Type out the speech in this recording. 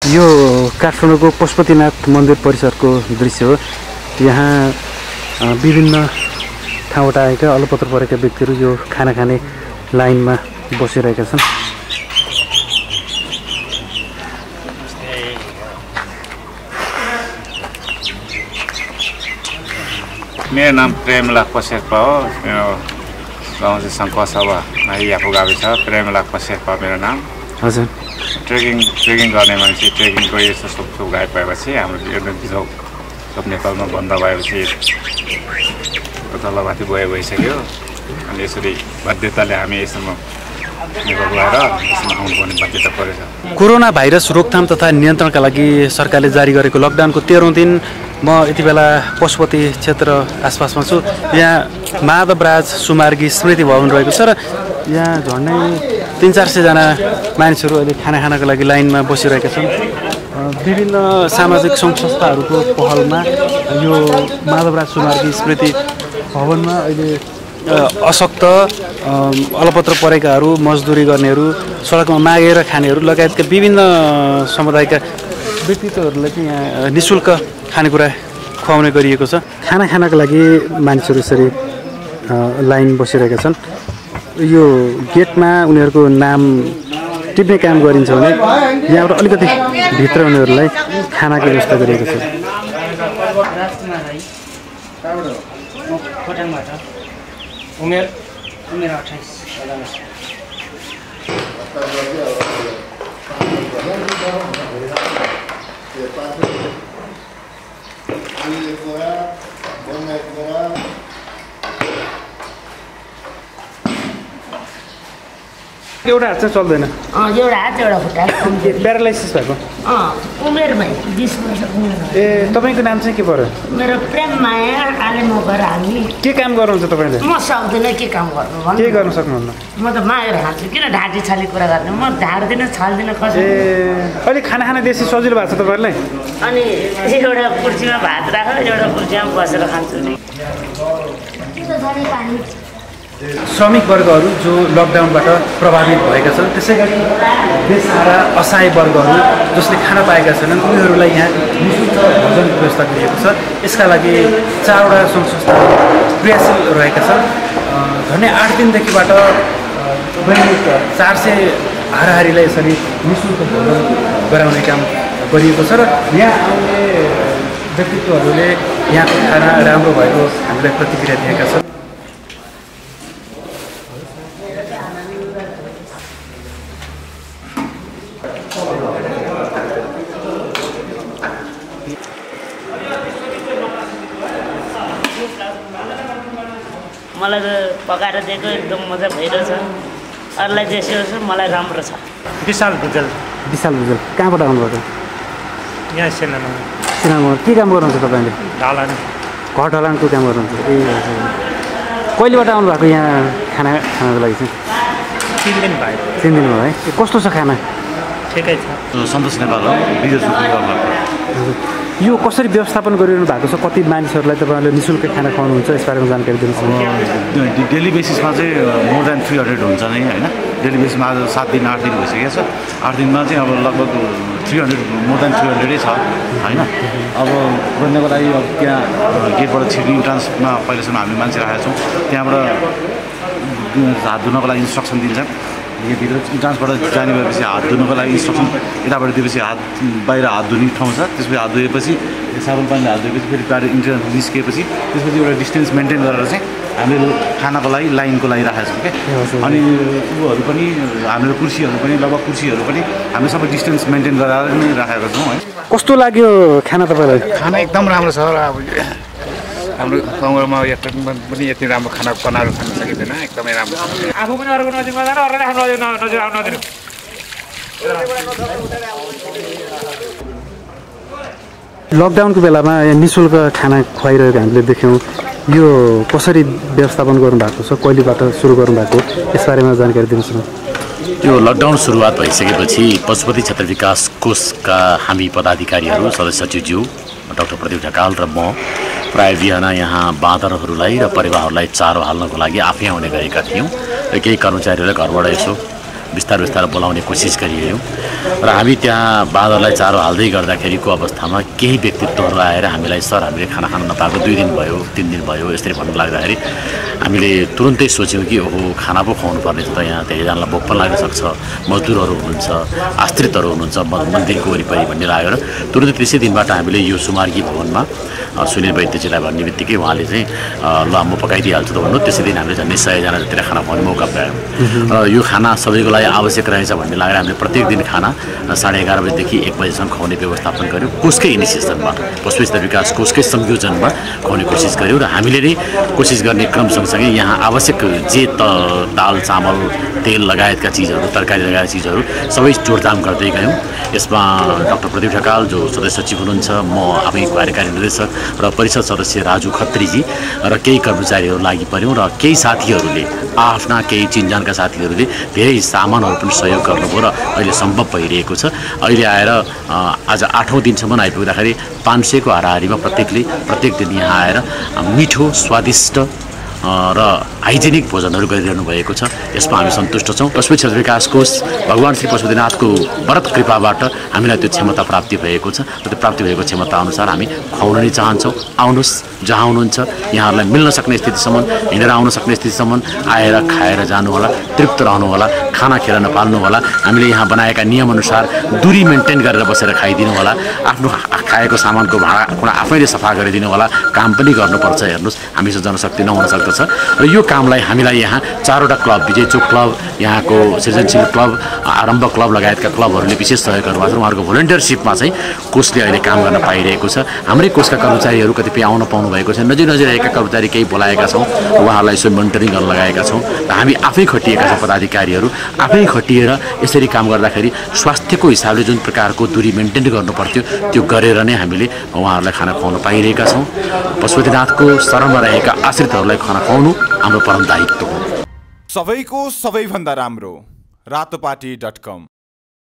यो काठमाडौँको पशुपतिनाथ मन्दिर परिसरको दृश्य हो। यहाँ विभिन्न ठाउँबाट आएका अलपत्र परेका व्यक्तिहरू यो खाना खाने लाइनमा बसिरहेका छन्। मेरो नाम प्रेमलाल शेर्पा हो। मेरो गाउँ चाहिँ शङ्खसभा याफु गाविस छ। प्रेमलाल शेर्पा मेरो नाम। हजुर, ट्रेकिङ गर्ने मान्छे। ट्रेकिङको यस्तो सुख गाई पाएपछि हाम्रो यो सब नेपालमा बन्द भएपछि तलमाथि भइसक्यो। अनि यसरी बाध्यताले हामी यसमा नेपाल गएर यसमा आउनुपर्ने बाध्यता परेछ। कोरोना भाइरस रोकथाम तथा नियन्त्रणका लागि सरकारले जारी गरेको लकडाउनको 13औं दिन म यति बेला पशुपति क्षेत्र आसपासमा छु। यहाँ माधवराज सुमार्गी स्मृति भवन रहेको छ र यहाँ झन्डै 300-400 जना मानिसहरू अहिले खाना खानको लागि लाइनमा बसिरहेका छन्। विभिन्न सामाजिक सङ्घ संस्थाहरूको पहलमा यो माधवराज सुमार्गी स्मृति भवनमा अहिले अशक्त अलपत्र परेकाहरू, मजदुरी गर्नेहरू, सडकमा मागेर खानेहरू लगायतका विभिन्न समुदायका व्यक्तित्वहरूलाई चाहिँ यहाँ निःशुल्क खानेकुरा खुवाउने गरिएको छ। खाना खानको लागि मानिसहरू यसरी लाइन बसिरहेका छन्। यो गेटमा उनीहरूको नाम टिप्ने काम गरिन्छ भने यहाँबाट अलिकति भित्र उनीहरूलाई खानाको व्यवस्था गरिएको छ। उमेर 28 एउटा हात चाहिँ चल्दैन। एउटा हात एउटा खुट्टा प्यारालाइसिस भएको उमेरमै 20 वर्ष उमेर। ए, तपाईँको नाम चाहिँ के पर्यो? मेरो प्रेम माया आले मगर हामी। के काम गर्नुहुन्छ तपाईँले? म सक्दिनँ के काम गर्नु भन्नु। के गर्न सक्नुहुन्न? म त मागेर खान्छु। किन ढाँटी छाली कुरा गर्ने? म ढाड्दिनँ छाल्दिनँ कसै। ए, अहिले खाना खाना देशी सजिलो भएको छ तपाईँहरूलाई? अनि एउटा कुर्सीमा भात राख, एउटा कुर्सीमा बसेर खान्छु नि। श्रमिक वर्गहरू जो लकडाउनबाट प्रभावित भएका छन्, त्यसै गरी बेसहारा असहाय वर्गहरू जसले खाना पाएका छैनन्, उनीहरूलाई यहाँ निःशुल्क भोजनको व्यवस्था गरिएको छ। यसका लागि 4वटा सङ्घ संस्थाहरू क्रियाशील रहेका छन्। झन्डै 8 दिनदेखिबाट दैनिक 400 हाराहारीलाई यसरी निःशुल्क भोजन गराउने काम गरिएको छ र यहाँ आउने व्यक्तित्वहरूले यहाँको खाना राम्रो भएको हामीलाई प्रतिक्रिया दिएका छन्। मलाई त पकाएर दिएको एकदम मजा भइरहेछ। अरूलाई जेसो छ, मलाई राम्रो छ। विशाल भुजेल। कहाँबाट आउनुभएको? यहाँ सेनामा। के काम गर्नुहुन्छ तपाईँले? ढलान। घर ढलानको काम गर्नुहुन्छ? ए, कहिलेबाट आउनुभएको यहाँ खाना खानको लागि चाहिँ? 3 दिन भयो। 3 दिन भयो है। कस्तो छ खाना? ठिकै छ। सन्तोष नेपाल हो, विदेश यो कसरी व्यवस्थापन गरिरहनु भएको छ? कति मानिसहरूलाई तपाईँहरूले निःशुल्क खाना खुवाउनुहुन्छ? यसबारेमा जानकारी दिनुहोस्। डेली बेसिसमा चाहिँ मोर देन 300 हुन्छ नै होइन। डेली बेसिसमा आज 7 दिन 8 दिन भइसकेको छ। 8 दिनमा चाहिँ अब लगभग 300 मोर देन 300 छ होइन। अब बन्नको लागि अब त्यहाँ गेटबाट छिर्ने इन्ट्रान्समा पहिलासम्म हामी मान्छे राखेका छौँ। त्यहाँबाट हात धुनको लागि इन्स्ट्रक्सन दिन्छ। यो भित्र इन्ट्रान्सबाट जाने भएपछि हात धुनको लागि इन्स्ट्रक्सन यताबाट दिएपछि बाहिर हात धुने ठाउँ छ। त्यसपछि हात धोएपछि साबुन पानीले हात धोएपछि फेरि बाहिर इन्ट्रान्स निस्किएपछि त्यसपछि एउटा डिस्टेन्स मेन्टेन गरेर चाहिँ हामीले खानाको लागि लाइनको लागि राखेका छौँ क्या। अनि ऊहरू पनि हामीले कुर्सीहरू पनि लगभग कुर्सीहरू पनि हामीले सबै डिस्टेन्स मेन्टेन गरेर नै राखेका छौँ है। कस्तो लाग्यो खाना तपाईँलाई? खाना एकदम राम्रो छ र अब हाम्रो गाउँमा पनि यति राम्रो खाना बनाएर खान सकिँदैन। एकदमै राम्रो छ। आफू पनि अरूको नजिकमा जानु, अरूले आफ्नो नजिक आउनु नदिनु। लकडाउनको बेलामा यहाँ निःशुल्क खाना खुवाइरहेको हामीले देख्यौँ। यो कसरी व्यवस्थापन गर्नुभएको छ? कहिलेबाट सुरु गर्नुभएको? यसबारेमा जानकारी दिनुहोस् न। यो लकडाउन सुरुवात भइसकेपछि पशुपति क्षेत्र विकास कोषका हामी पदाधिकारीहरू, सदस्य सचिवज्यू डाक्टर प्रदीप ढकाल र म प्राय बिहान यहाँ बाँदरहरूलाई र परिवारहरूलाई चारो हाल्नको लागि आफै आउने गरेका थियौँ र केही कर्मचारीहरूले घरबाट यसो बिस्तार बिस्तार बोलाउने कोसिस गरिरह्यौँ र हामी त्यहाँ बाँदरलाई चारो हाल्दै गर्दाखेरिको अवस्थामा केही व्यक्तित्वहरू आएर हामीलाई सर हामीले खाना खान नपाएको 2 दिन भयो 3 दिन भयो यसरी भन्नु लाग्दाखेरि हामीले तुरुन्तै सोच्यौँ कि ओहो खाना पो खुवाउनु पर्ने छ त यहाँ धेरैजनालाई भोक पनि लाग्न सक्छ मजदुरहरू हुनुहुन्छ आश्रितहरू हुनुहुन्छ मन्दिरको वरिपरि भन्ने लागेर तुरुन्तै त्यसै दिनबाट हामीले यो सुमार्गी भवनमा सुनिल वैद्यजीलाई भन्ने बित्तिकै उहाँले चाहिँ ल म पकाइदिइहाल्छु त भन्नु त्यसै दिन हामीले झन्डै 100 जना जति खाना खुवाउने मौका पायौँ र यो खाना सबैको लागि आवश्यक रहेछ भन्ने लागेर हामीले प्रत्येक दिन खाना 11:30 बजेदेखि 1 बजेसम्म खुवाउने व्यवस्थापन गऱ्यौँ कोषकै इनिसिएसनमा पशु क्षेत्र विकास कोषकै संयोजनमा खुवाउने कोसिस गऱ्यौँ र हामीले नै कोसिस गर्ने क्रम सँगसँगै यहाँ आवश्यक जे दाल चामल तेल लगायतका चिजहरू तरकारी लगायतका चिजहरू सबै जोडदाम गर्दै गयौँ यसमा डाक्टर प्रदीप ढकाल जो सदस्य सचिव हुनुहुन्छ म आफै कार्यकारी निर्देशक र परिषद सदस्य राजु खत्रीजी र केही कर्मचारीहरू लागि पर्यौँ र केही साथीहरूले आफ्ना केही चिनजानका साथीहरूले धेरै सामानहरू पनि सहयोग गर्नुभयो र अहिले सम्भव भइरहेको छ अहिले आएर आज 8औं दिनसम्म आइपुग्दाखेरि 500 को हाराहारीमा प्रत्येक दिन यहाँ आएर मिठो स्वादिष्ट र हाइजेनिक भोजनहरू गरिरहनु भएको छ यसमा हामी सन्तुष्ट छौँ पशु क्षेत्र विकास कोष भगवान श्री पशुपतिनाथको वरद कृपाबाट हामीलाई त्यो क्षमता प्राप्ति भएको छ र त्यो प्राप्ति भएको क्षमता अनुसार हामी खुवाउन नै चाहन्छौँ आउनुहोस् जहाँ हुनुहुन्छ यहाँहरूलाई मिल्न सक्ने स्थितिसम्म हिँडेर आउन सक्ने स्थितिसम्म आएर खाएर जानुहोला तृप्त रहनुहोला खाना खेर नपाल्नु होला हामीले यहाँ बनाएका नियमअनुसार दूरी मेन्टेन गरेर बसेर खाइदिनु होला आफ्नो खाएको सामानको भाँडा आफैले सफा गरिदिनु होला काम पनि गर्नुपर्छ हेर्नुहोस् हामीसँग जनशक्ति नहुन सक्दछ र यो कामलाई हामीलाई यहाँ 4वटा क्लब विजय चोक क्लब यहाँको सृजनशील क्लब आरम्भ क्लब लगायतका क्लबहरूले विशेष सहयोग गर्नुभएको छ उहाँहरूको भोलिन्टियरसिपमा चाहिँ कोषले अहिले काम गर्न पाइरहेको छ हाम्रै कोषका कर्मचारीहरू कतिपय आउन पाउनु भएको छ नजिक रहेका कर्मचारी केही बोलाएका छौँ उहाँहरूलाई यसो मोनिटरिङ गर्न लगाएका छौँ र हामी आफै खटिएका छौँ पदाधिकारीहरू आफै खटिएर यसरी काम गर्दाखेरि स्वास्थ्यको हिसाबले जुन प्रकारको दूरी मेन्टेन गर्नुपर्थ्यो त्यो गरेर नै हामीले उहाँहरूलाई खाना खुवाउन पाइरहेका छौँ पशुपतिनाथको शरणमा रहेका आश्रितहरूलाई खाना खुवाउनु हाम्रो परम दायित्व हो सबैको सबैभन्दा राम्रो रातोपाटी.com